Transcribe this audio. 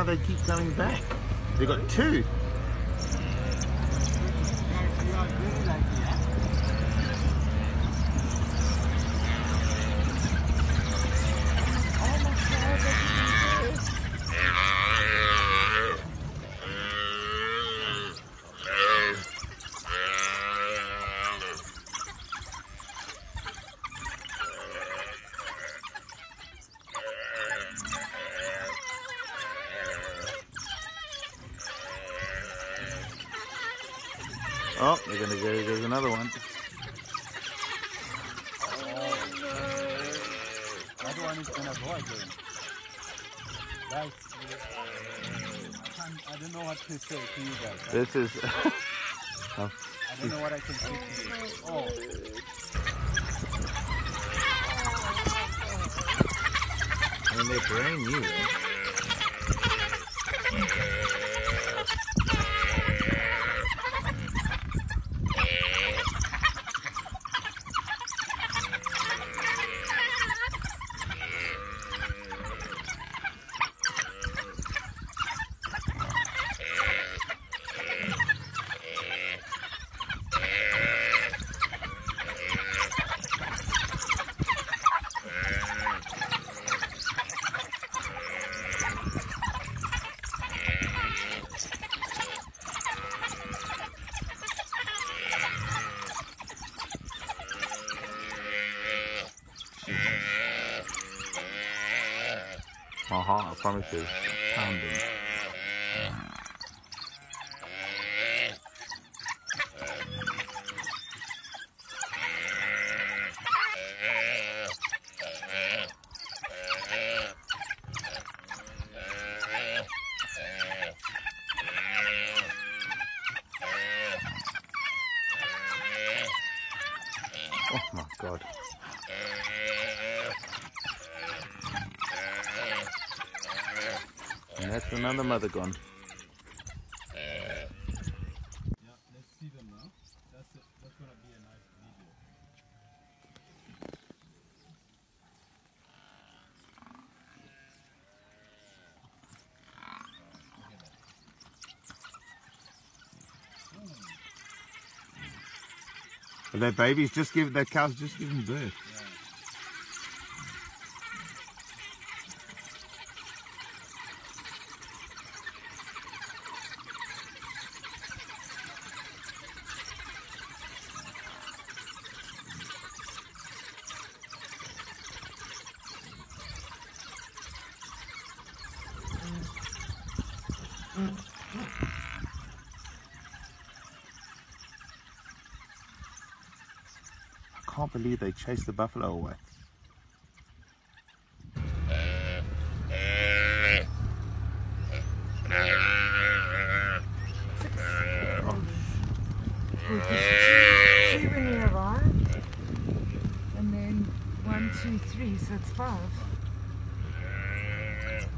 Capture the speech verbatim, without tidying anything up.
they keep coming back. They got two. Oh, they're gonna go. There's another one. Oh, no. That one is gonna go again. Guys, I, can't, I don't know what to say to you guys. Right? This is. I don't know what I can say to you. Oh. I mean, they're brand new. Eh? Uh-huh, I promise you. Pounding. Oh my God. And that's another mother gone. Yeah, let's see them now. That's it. That's gonna be a nice video. But their babies just give their cows just giving birth. Yeah. I can't believe they chased the buffalo away. Two when you arrived, and then one, two, three, so it's five.